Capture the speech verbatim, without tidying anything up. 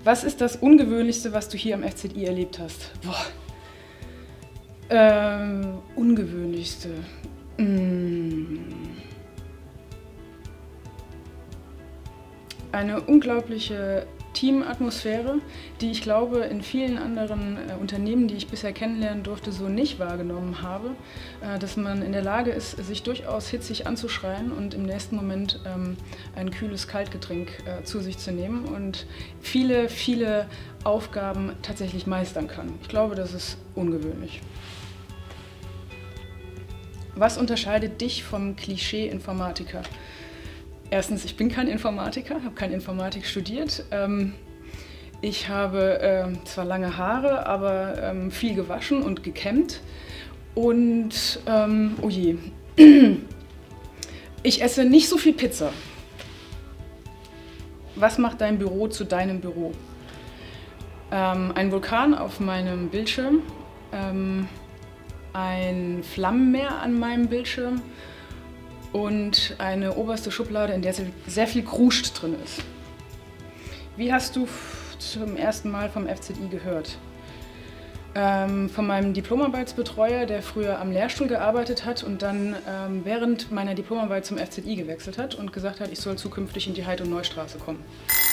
Was ist das Ungewöhnlichste, was du hier am F Z I erlebt hast? Boah. Ähm, Ungewöhnlichste. Mm. Eine unglaubliche Teamatmosphäre, die ich glaube in vielen anderen äh, Unternehmen, die ich bisher kennenlernen durfte, so nicht wahrgenommen habe. Äh, dass man in der Lage ist, sich durchaus hitzig anzuschreien und im nächsten Moment ähm, ein kühles Kaltgetränk äh, zu sich zu nehmen und viele, viele Aufgaben tatsächlich meistern kann. Ich glaube, das ist ungewöhnlich. Was unterscheidet dich vom Klischee-Informatiker? Erstens, ich bin kein Informatiker, habe keine Informatik studiert. Ähm, ich habe äh, zwar lange Haare, aber ähm, viel gewaschen und gekämmt. Und, ähm, oh je, ich esse nicht so viel Pizza. Was macht dein Büro zu deinem Büro? Ähm, ein Vulkan auf meinem Bildschirm, ähm, ein Flammenmeer an meinem Bildschirm und eine oberste Schublade, in der sehr viel Kruscht drin ist. Wie hast du zum ersten Mal vom F Z I gehört? Ähm, von meinem Diplomarbeitsbetreuer, der früher am Lehrstuhl gearbeitet hat und dann ähm, während meiner Diplomarbeit zum F Z I gewechselt hat und gesagt hat, ich soll zukünftig in die Heid- und Neustraße kommen.